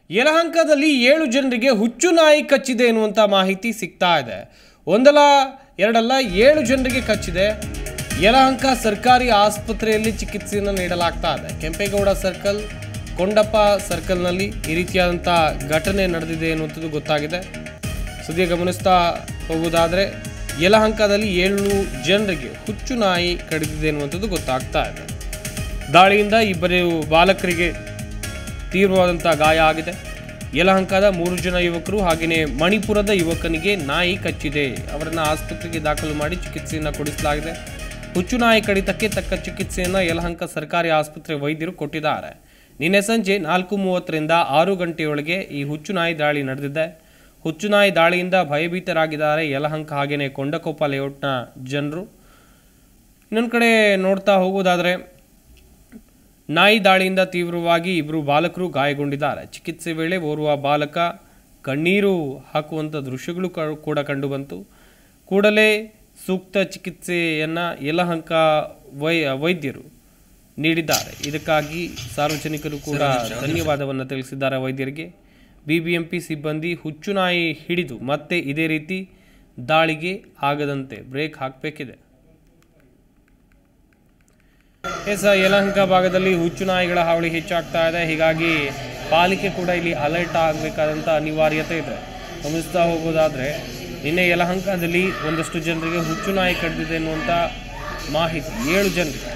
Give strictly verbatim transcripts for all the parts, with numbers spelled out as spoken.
ಯಲಹಂಕದಲ್ಲಿ ಏಳು ಜನರಿಗೆ ಹುಚ್ಚು ನಾಯಿ ಕಚ್ಚಿದೆ ಎನ್ನುವಂಥ ಮಾಹಿತಿ ಸಿಗ್ತಾ ಇದೆ. ಒಂದಲ್ಲ ಎರಡಲ್ಲ ಏಳು ಜನರಿಗೆ ಕಚ್ಚಿದೆ. ಯಲಹಂಕ ಸರ್ಕಾರಿ ಆಸ್ಪತ್ರೆಯಲ್ಲಿ ಚಿಕಿತ್ಸೆಯನ್ನು ನೀಡಲಾಗ್ತಾ ಇದೆ. ಕೆಂಪೇಗೌಡ ಸರ್ಕಲ್, ಕೊಂಡಪ್ಪ ಸರ್ಕಲ್ನಲ್ಲಿ ಈ ರೀತಿಯಾದಂಥ ಘಟನೆ ನಡೆದಿದೆ ಎನ್ನುವಂಥದ್ದು ಗೊತ್ತಾಗಿದೆ. ಸದ್ಯ ಗಮನಿಸ್ತಾ ಹೋಗುವುದಾದರೆ ಯಲಹಂಕದಲ್ಲಿ ಏಳು ಜನರಿಗೆ ಹುಚ್ಚು ನಾಯಿ ಕಡಿದಿದೆ ಎನ್ನುವಂಥದ್ದು ಗೊತ್ತಾಗ್ತಾ ಇದೆ. ದಾಳಿಯಿಂದ ಇಬ್ಬರು ಬಾಲಕರಿಗೆ ತೀವ್ರವಾದಂಥ ಗಾಯ ಆಗಿದೆ. ಯಲಹಂಕದ ಮೂರು ಜನ ಯುವಕರು ಹಾಗೆಯೇ ಮಣಿಪುರದ ಯುವಕನಿಗೆ ನಾಯಿ ಕಚ್ಚಿದೆ. ಅವರನ್ನು ಆಸ್ಪತ್ರೆಗೆ ದಾಖಲು ಮಾಡಿ ಚಿಕಿತ್ಸೆಯನ್ನು ಕೊಡಿಸಲಾಗಿದೆ. ಹುಚ್ಚು ನಾಯಿ ಕಡಿತಕ್ಕೆ ತಕ್ಕ ಚಿಕಿತ್ಸೆಯನ್ನು ಯಲಹಂಕ ಸರ್ಕಾರಿ ಆಸ್ಪತ್ರೆ ವೈದ್ಯರು ಕೊಟ್ಟಿದ್ದಾರೆ. ನಿನ್ನೆ ಸಂಜೆ ನಾಲ್ಕು ಮೂವತ್ತರಿಂದ ಆರು ಗಂಟೆಯೊಳಗೆ ಈ ಹುಚ್ಚು ನಾಯಿ ದಾಳಿ ನಡೆದಿದೆ. ಹುಚ್ಚು ನಾಯಿ ದಾಳಿಯಿಂದ ಭಯಭೀತರಾಗಿದ್ದಾರೆ ಯಲಹಂಕ ಹಾಗೆಯೇ ಕೊಂಡಕೊಪ್ಪ ಲೇಔಟ್ನ ಜನರು. ಇನ್ನೊಂದು ಕಡೆ ನೋಡ್ತಾ ಹೋಗೋದಾದರೆ ನಾಯಿ ದಾಳಿಯಿಂದ ತೀವ್ರವಾಗಿ ಇಬ್ಬರು ಬಾಲಕರು ಗಾಯಗೊಂಡಿದ್ದಾರೆ. ಚಿಕಿತ್ಸೆ ವೇಳೆ ಓರ್ವ ಬಾಲಕ ಕಣ್ಣೀರು ಹಾಕುವಂಥ ದೃಶ್ಯಗಳು ಕೂಡ ಕಂಡುಬಂತು. ಕೂಡಲೇ ಸೂಕ್ತ ಚಿಕಿತ್ಸೆಯನ್ನು ಯಲಹಂಕ ವೈ ವೈದ್ಯರು ನೀಡಿದ್ದಾರೆ. ಇದಕ್ಕಾಗಿ ಸಾರ್ವಜನಿಕರು ಕೂಡ ಧನ್ಯವಾದವನ್ನು ತಿಳಿಸಿದ್ದಾರೆ ವೈದ್ಯರಿಗೆ. ಬಿಬಿಎಂಪಿ ಸಿಬ್ಬಂದಿ ಹುಚ್ಚು ನಾಯಿ ಹಿಡಿದು ಮತ್ತೆ ಇದೇ ರೀತಿ ದಾಳಿಗೆ ಆಗದಂತೆ ಬ್ರೇಕ್ ಹಾಕಬೇಕಿದೆ. ಎಸ್, ಯಲಹಂಕ ಭಾಗದಲ್ಲಿ ಹುಚ್ಚು ನಾಯಿಗಳ ಹಾವಳಿ ಹೆಚ್ಚಾಗ್ತಾ ಇದೆ. ಹೀಗಾಗಿ ಪಾಲಿಕೆ ಕೂಡ ಇಲ್ಲಿ ಅಲರ್ಟ್ ಆಗಬೇಕಾದಂಥ ಅನಿವಾರ್ಯತೆ ಇದೆ. ಗಮನಿಸ್ತಾ ಹೋಗೋದಾದರೆ ನಿನ್ನೆ ಯಲಹಂಕದಲ್ಲಿ ಒಂದಷ್ಟು ಜನರಿಗೆ ಹುಚ್ಚು ನಾಯಿ ಕಡಿದಿದೆ ಎನ್ನುವಂಥ ಮಾಹಿತಿ ಏಳು ಜನರಿಗೆ.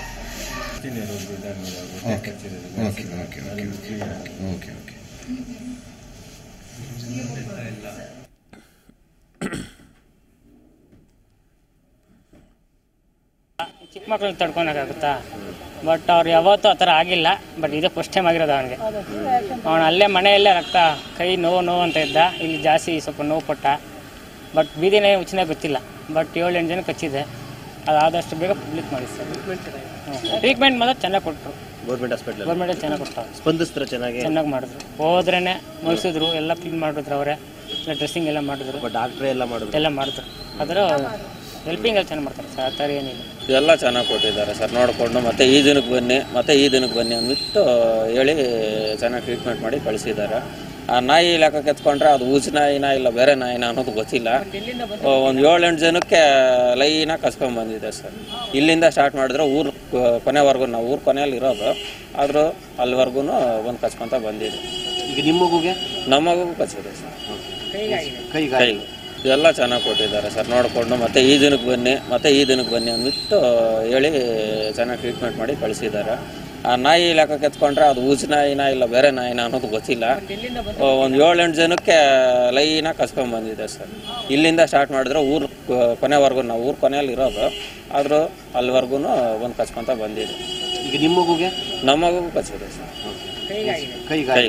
ಚಿಕ್ಕ ಮಕ್ಳನ್ನ ತಡ್ಕೊಳಕ್ಕಾಗುತ್ತಾ? ಬಟ್ ಅವ್ರು ಯಾವತ್ತೂ ಆ ಥರ ಆಗಿಲ್ಲ. ಬಟ್ ಇದೇ ಫಸ್ಟ್ ಟೈಮ್ ಆಗಿರೋದು ಅವನಿಗೆ. ಅವನು ಅಲ್ಲೇ ಮನೆಯಲ್ಲೇ ರಕ್ತ, ಕೈ ನೋವು ನೋವು ಅಂತ ಇದ್ದ. ಇಲ್ಲಿ ಜಾಸ್ತಿ ಸ್ವಲ್ಪ ನೋವು ಪಟ್ಟ. ಬಟ್ ಬೀದಿನೇ ಉಚ್ಚನೆ ಗೊತ್ತಿಲ್ಲ. ಬಟ್ ಏಳು ಎಂಟು ಜನ ಕಚ್ಚಿದೆ. ಅದಾದಷ್ಟು ಬೇಗ ಪಬ್ಲಿಕ್ ಮಾಡಿಸ್ತಾರೆ. ಟ್ರೀಟ್ಮೆಂಟ್ ಮಾತ್ರ ಚೆನ್ನಾಗಿ ಕೊಟ್ಟರು. ಗೌರ್ಮೆಂಟ್ ಹಾಸ್ಪಿಟಲ್ ಗೌರ್ಮೆಂಟ್ ಚೆನ್ನಾಗಿ ಕೊಡ್ತಾರೆ. ಸ್ಪಂದಿಸ್ತಾರೆ, ಚೆನ್ನಾಗಿ ಚೆನ್ನಾಗಿ ಮಾಡಿದ್ರು. ಹೋದ್ರೇ ಮುಗಿಸಿದ್ರು, ಎಲ್ಲ ಕ್ಲೀನ್ ಮಾಡಿದ್ರು. ಅವರೇ ಎಲ್ಲ ಡ್ರೆಸ್ಸಿಂಗ್ ಎಲ್ಲ ಮಾಡಿದ್ರು. ಡಾಕ್ಟ್ರೇ ಎಲ್ಲ ಮಾಡಿದ್ರು ಎಲ್ಲ ಮಾಡಿದ್ರು ಅದರ ಹೆಲ್ಪಿಂಗ್ ಎಲ್ಲ ಚೆನ್ನಾಗಿ ಮಾಡ್ತಾರೆ ಸರ್. ಆ ಥರ ಏನಿಲ್ಲ, ಎಲ್ಲ ಚೆನ್ನಾಗಿ ಕೊಟ್ಟಿದ್ದಾರೆ ಸರ್. ನೋಡಿಕೊಂಡು ಮತ್ತೆ ಈ ದಿನಕ್ಕೆ ಬನ್ನಿ ಮತ್ತೆ ಈ ದಿನಕ್ಕೆ ಬನ್ನಿ ಅಂದ್ಬಿಟ್ಟು ಹೇಳಿ ಚೆನ್ನಾಗಿ ಟ್ರೀಟ್ಮೆಂಟ್ ಮಾಡಿ ಕಳಿಸಿದ್ದಾರೆ. ಆ ನಾಯಿ ಲೆಕ್ಕಕ್ಕೆ ಎತ್ಕೊಂಡ್ರೆ ಅದು ಊಜ್ ನಾಯಿನ ಇಲ್ಲ ಬೇರೆ ನಾಯಿನ ಅನ್ನೋದು ಗೊತ್ತಿಲ್ಲ. ಒಂದು ಏಳೆಂಟು ಜನಕ್ಕೆ ಲೈನಾಗಿ ಕಸ್ಕೊಂಡು ಬಂದಿದೆ ಸರ್. ಇಲ್ಲಿಂದ ಸ್ಟಾರ್ಟ್ ಮಾಡಿದ್ರೆ ಊರು ಕೊನೆವರೆಗೂ, ನಾವು ಊರು ಕೊನೆಯಲ್ಲಿ ಇರೋದು, ಆದರೂ ಅಲ್ಲಿವರೆಗೂ ಒಂದು ಕಚ್ಕೊಂತ ಬಂದಿದೆ. ಈಗ ನಿಮ್ಮ ಮಗುಗೆ ನಮ್ಮ ಮಗುಗೂ ಕಚ್ಚಿದೆ ಸರ್. ಕೈ ಕೈ ಎಲ್ಲ ಚೆನ್ನಾಗಿ ಕೊಟ್ಟಿದ್ದಾರೆ ಸರ್. ನೋಡಿಕೊಂಡು ಮತ್ತೆ ಈ ದಿನಕ್ಕೆ ಬನ್ನಿ ಮತ್ತೆ ಈ ದಿನಕ್ಕೆ ಬನ್ನಿ ಅಂದ್ಬಿಟ್ಟು ಹೇಳಿ ಚೆನ್ನಾಗಿ ಟ್ರೀಟ್ಮೆಂಟ್ ಮಾಡಿ ಕಳಿಸಿದ್ದಾರೆ. ಆ ನಾಯಿ ಲೆಕ್ಕಕ್ಕೆ ಎತ್ಕೊಂಡ್ರೆ ಅದು ಊಜ್ ನಾಯಿನ ಇಲ್ಲ ಬೇರೆ ನಾಯಿನ ಅನ್ನೋದು ಗೊತ್ತಿಲ್ಲ. ಒಂದು ಏಳೆಂಟು ಜನಕ್ಕೆ ಲೈನಾಗಿ ಕಸ್ಕೊಂಡು ಬಂದಿದೆ ಸರ್. ಇಲ್ಲಿಂದ ಸ್ಟಾರ್ಟ್ ಮಾಡಿದ್ರೆ ಊರು ಕೊನೆವರೆಗೂ, ನಾವು ಊರು ಕೊನೆಯಲ್ಲಿ ಇರೋದು, ಆದರೂ ಅಲ್ಲಿವರೆಗೂ ಒಂದು ಕಚ್ಕೊಂತ ಬಂದಿದೆ. ಈಗ ನಿಮ್ಮ ಮಗುಗೆ ನಮ್ಮ ಮಗುಗೂ ಕಚ್ಚಿದೆ ಸರ್. ಕೈ ಕೈ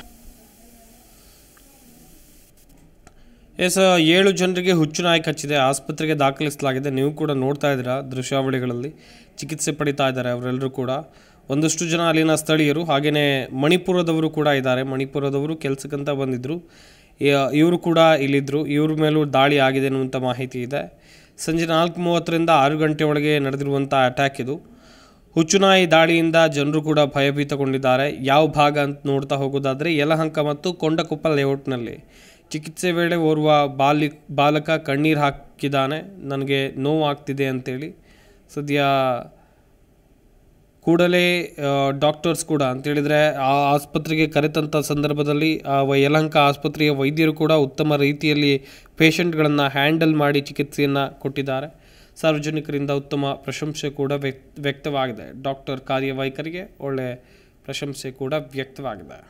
ಎಸ್, ಏಳು ಜನರಿಗೆ ಹುಚ್ಚು ನಾಯಿ ಕಚ್ಚಿದೆ. ಆಸ್ಪತ್ರೆಗೆ ದಾಖಲಿಸಲಾಗಿದೆ. ನೀವು ಕೂಡ ನೋಡ್ತಾ ಇದ್ದೀರಾ ದೃಶ್ಯಾವಳಿಗಳಲ್ಲಿ. ಚಿಕಿತ್ಸೆ ಪಡಿತಾ ಇದ್ದಾರೆ ಅವರೆಲ್ಲರೂ ಕೂಡ. ಒಂದಷ್ಟು ಜನ ಅಲ್ಲಿನ ಸ್ಥಳೀಯರು ಹಾಗೆಯೇ ಮಣಿಪುರದವರು ಕೂಡ ಇದ್ದಾರೆ. ಮಣಿಪುರದವರು ಕೆಲಸಕ್ಕಂತ ಬಂದಿದ್ದರು. ಇವರು ಕೂಡ ಇಲ್ಲಿದ್ದರು. ಇವ್ರ ಮೇಲೂ ದಾಳಿ ಆಗಿದೆ ಅನ್ನುವಂಥ ಮಾಹಿತಿ ಇದೆ. ಸಂಜೆ ನಾಲ್ಕು ಮೂವತ್ತರಿಂದ ಆರು ಗಂಟೆ ಒಳಗೆ ನಡೆದಿರುವಂಥ ಅಟ್ಯಾಕ್ ಇದು. ಹುಚ್ಚುನಾಯಿ ದಾಳಿಯಿಂದ ಜನರು ಕೂಡ ಭಯಭೀತಗೊಂಡಿದ್ದಾರೆ. ಯಾವ ಭಾಗ ಅಂತ ನೋಡ್ತಾ ಹೋಗೋದಾದರೆ ಯಲಹಂಕ ಮತ್ತು ಕೊಂಡಕೊಪ್ಪ ಲೇಔಟ್ನಲ್ಲಿ ಚಿಕಿತ್ಸೆ ವೇಳೆ ಓರ್ವ ಬಾಲಿ ಬಾಲಕ ಕಣ್ಣೀರು ಹಾಕಿದ್ದಾನೆ. ನನಗೆ ನೋವು ಆಗ್ತಿದೆ ಅಂತೇಳಿ. ಸದ್ಯ ಕೂಡಲೇ ಡಾಕ್ಟರ್ಸ್ ಕೂಡ ಅಂತೇಳಿದರೆ ಆ ಆಸ್ಪತ್ರೆಗೆ ಕರೆತಂಥ ಸಂದರ್ಭದಲ್ಲಿ ಯಲಹಂಕ ಆಸ್ಪತ್ರೆಯ ವೈದ್ಯರು ಕೂಡ ಉತ್ತಮ ರೀತಿಯಲ್ಲಿ ಪೇಷಂಟ್ಗಳನ್ನು ಹ್ಯಾಂಡಲ್ ಮಾಡಿ ಚಿಕಿತ್ಸೆಯನ್ನು ಕೊಟ್ಟಿದ್ದಾರೆ. ಸಾರ್ವಜನಿಕರಿಂದ ಉತ್ತಮ ಪ್ರಶಂಸೆ ಕೂಡ ವ್ಯಕ್ತ ವ್ಯಕ್ತವಾಗಿದೆ. ಡಾಕ್ಟರ್ ಕಾರ್ಯವೈಖರಿಗೆ ಒಳ್ಳೆಯ ಪ್ರಶಂಸೆ ಕೂಡ ವ್ಯಕ್ತವಾಗಿದೆ.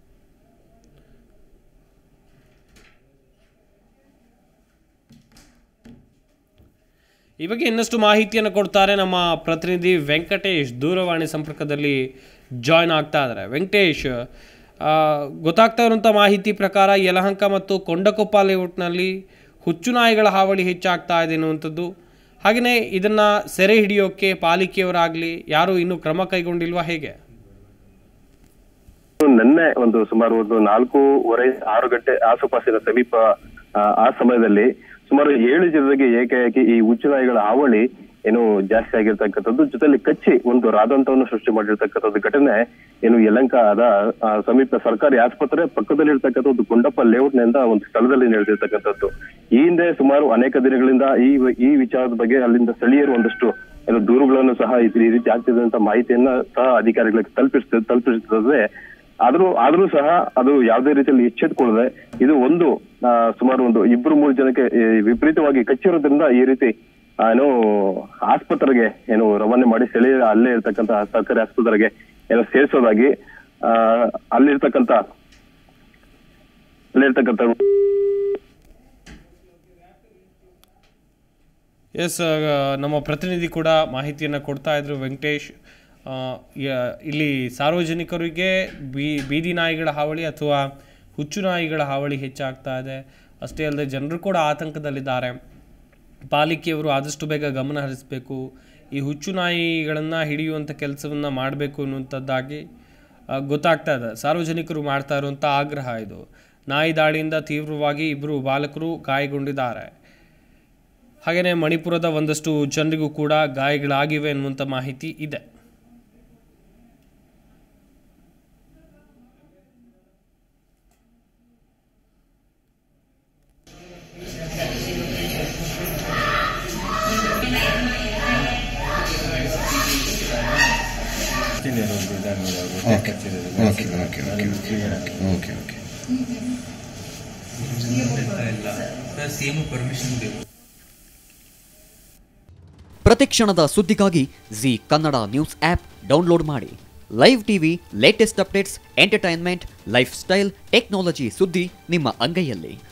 ಈ ಬಗ್ಗೆ ಇನ್ನಷ್ಟು ಮಾಹಿತಿಯನ್ನು ಕೊಡ್ತಾರೆ ನಮ್ಮ ಪ್ರತಿನಿಧಿ ವೆಂಕಟೇಶ್. ದೂರವಾಣಿ ಸಂಪರ್ಕದಲ್ಲಿ ಜಾಯ್ನ್ ಆಗ್ತಾ ಇದ್ದಾರೆ. ವೆಂಕಟೇಶ್, ಗೊತ್ತಾಗ್ತಾ ಇರುವಂಥ ಮಾಹಿತಿ ಪ್ರಕಾರ ಯಲಹಂಕ ಮತ್ತು ಕೊಂಡಕೊಪ್ಪ ಲೇಔಟ್ನಲ್ಲಿ ಹುಚ್ಚು ನಾಯಿಗಳ ಹಾವಳಿ ಹೆಚ್ಚಾಗ್ತಾ ಇದೆ ಅನ್ನುವಂಥದ್ದು. ಹಾಗೆಯೇ ಇದನ್ನು ಸೆರೆ ಹಿಡಿಯೋಕ್ಕೆ ಪಾಲಿಕೆಯವರಾಗಲಿ ಯಾರೂ ಇನ್ನೂ ಕ್ರಮ ಕೈಗೊಂಡಿಲ್ವಾ, ಹೇಗೆ? ನಿನ್ನೆ ಒಂದು ಸುಮಾರು ಒಂದು ನಾಲ್ಕೂವರೆ ಆರು ಗಂಟೆ ಆಸುಪಾಸಿನ ಸಮೀಪ ಆ ಸಮಯದಲ್ಲಿ ಸುಮಾರು ಏಳು ಜನರಿಗೆ ಏಕಾಏಕಿ ಈ ಹುಚ್ಚು ನಾಯಿಗಳ ಹಾವಳಿ ಏನು ಜಾಸ್ತಿ ಆಗಿರ್ತಕ್ಕಂಥದ್ದು, ಜೊತೆಲಿ ಕಚ್ಚಿ ಒಂದು ರಾದಂತವನ್ನು ಸೃಷ್ಟಿ ಮಾಡಿರ್ತಕ್ಕಂಥದ್ದು ಘಟನೆ ಏನು ಯಲಹಂಕದ ಸಮೀಪ ಸರ್ಕಾರಿ ಆಸ್ಪತ್ರೆ ಪಕ್ಕದಲ್ಲಿ ಇರ್ತಕ್ಕಂಥ ಒಂದು ಗುಂಡಪ್ಪ ಲೇಔಟ್ ನಿಂದ ಒಂದು ಸ್ಥಳದಲ್ಲಿ ನಡೆದಿರ್ತಕ್ಕಂಥದ್ದು. ಈ ಹಿಂದೆ ಸುಮಾರು ಅನೇಕ ದಿನಗಳಿಂದ ಈ ಈ ವಿಚಾರದ ಬಗ್ಗೆ ಅಲ್ಲಿಂದ ಸ್ಥಳೀಯರು ಒಂದಷ್ಟು ಏನು ದೂರುಗಳನ್ನು ಸಹ ಈ ರೀತಿ ಆಗ್ತಿದೆ ಅಂತ ಮಾಹಿತಿಯನ್ನ ಸಹ ಅಧಿಕಾರಿಗಳಿಗೆ ತಲುಪಿಸ್ ತಲುಪಿಸ್ತದೆ. ಆದ್ರೂ ಆದ್ರೂ ಸಹ ಅದು ಯಾವುದೇ ರೀತಿಯಲ್ಲಿ ಎಚ್ಚೆತ್ತುಕೊಳ್ಳದೆ ಇದು ಒಂದು ಸುಮಾರು ಒಂದು ಇಬ್ರು ಮೂರು ಜನಕ್ಕೆ ವಿಪರೀತವಾಗಿ ಕಚ್ಚಿರೋದ್ರಿಂದ ಈ ರೀತಿ ಏನು ಆಸ್ಪತ್ರೆಗೆ ಏನು ರವಾನೆ ಮಾಡಿ ಸ್ಥಳೀಯ ಅಲ್ಲೇ ಇರ್ತಕ್ಕಂಥ ಸರ್ಕಾರಿ ಆಸ್ಪತ್ರೆಗೆ ಏನೋ ಸೇರಿಸೋದಾಗಿ ಆ ಅಲ್ಲಿರ್ತಕ್ಕಂಥ ಅಲ್ಲಿರ್ತಕ್ಕಂಥ ಎಸ್ ನಮ್ಮ ಪ್ರತಿನಿಧಿ ಕೂಡ ಮಾಹಿತಿಯನ್ನು ಕೊಡ್ತಾ ಇದ್ರು ವೆಂಕಟೇಶ್. ಇಲ್ಲಿ ಸಾರ್ವಜನಿಕರಿಗೆ ಬೀ ಬೀದಿ ನಾಯಿಗಳ ಹಾವಳಿ ಅಥವಾ ಹುಚ್ಚು ನಾಯಿಗಳ ಹಾವಳಿ ಹೆಚ್ಚಾಗ್ತಾ ಇದೆ. ಅಷ್ಟೇ ಅಲ್ಲದೆ ಜನರು ಕೂಡ ಆತಂಕದಲ್ಲಿದ್ದಾರೆ. ಪಾಲಿಕೆಯವರು ಆದಷ್ಟು ಬೇಗ ಗಮನ ಹರಿಸಬೇಕು, ಈ ಹುಚ್ಚು ನಾಯಿಗಳನ್ನು ಹಿಡಿಯುವಂಥ ಕೆಲಸವನ್ನು ಮಾಡಬೇಕು ಅನ್ನುವಂಥದ್ದಾಗಿ ಗೊತ್ತಾಗ್ತಾ ಇದೆ. ಸಾರ್ವಜನಿಕರು ಮಾಡ್ತಾ ಇರುವಂಥ ಆಗ್ರಹ ಇದು. ನಾಯಿ ದಾಳಿಯಿಂದ ತೀವ್ರವಾಗಿ ಇಬ್ಬರು ಬಾಲಕರು ಗಾಯಗೊಂಡಿದ್ದಾರೆ. ಹಾಗೆಯೇ ಮಣಿಪುರದ ಒಂದಷ್ಟು ಜನರಿಗೂ ಕೂಡ ಗಾಯಗಳಾಗಿವೆ ಎನ್ನುವಂಥ ಮಾಹಿತಿ ಇದೆ. ಪ್ರತಿಕ್ಷಣದ ಸುದ್ದಿಗಾಗಿ Zee Kannada news app download ಮಾಡಿ. Live TV, latest updates, entertainment, lifestyle, technology ಸುದ್ದಿ ನಿಮ್ಮ ಅಂಗೈಯಲ್ಲಿ.